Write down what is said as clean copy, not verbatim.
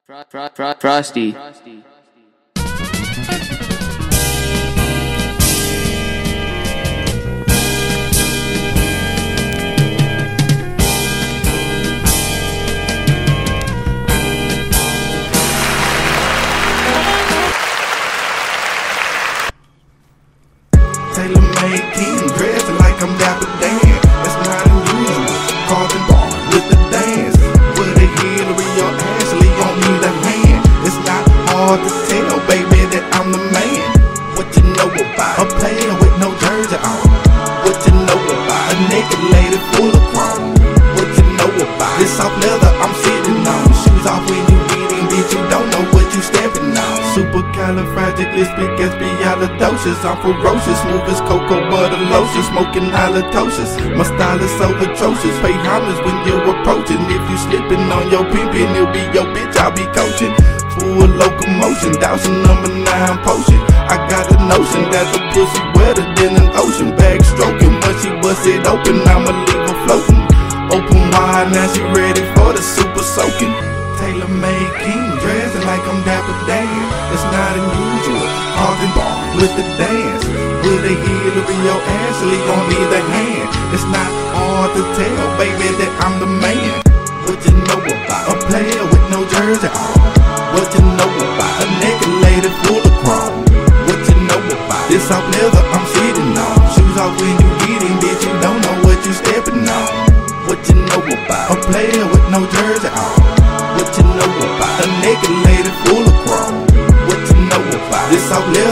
Frosty. Tailor-made king, dressing like I'm Dapper Dan. That's not unusual. Carving bar with the dance. With a Hillary or Ashley on either hand. It's not hard to tell, baby, that I'm the man. What you know about a player with no jersey on? What you know about a naked lady full of chrome? What you know about this soft leather I'm sitting on? Shoes off when you eating, bitch, you don't know what you stepping on. Supercalifragilisticexpialidocious. I'm ferocious, smooth as cocoa butter lotion, smoking halitosis. My style is so atrocious. Pay homage when you're approaching. If you slipping on your pimpin', it'll be your bitch I'll be coaching. Full locomotion, dousing number 9 potion. I got a notion that the pussy wetter than an ocean. Bag stroking, when she bust it open, I'ma leave her floating. Open wide, now she ready for the super soaking. Tailor-made king, dressing like I'm Dapper Dan. It's not unusual, carving bar with the dance. With a Hillary or Ashley on either hand. It's not hard to tell, baby, that I'm the man. What you know about a player with no jersey on? What you know about a naked lady full of chrome? What you know about this soft leather I'm sitting on? Shoes off when you eating, bitch, you don't know what you stepping on. What you know about a player with no jersey on? What you know about a naked lady full of chrome? What you know about this soft leather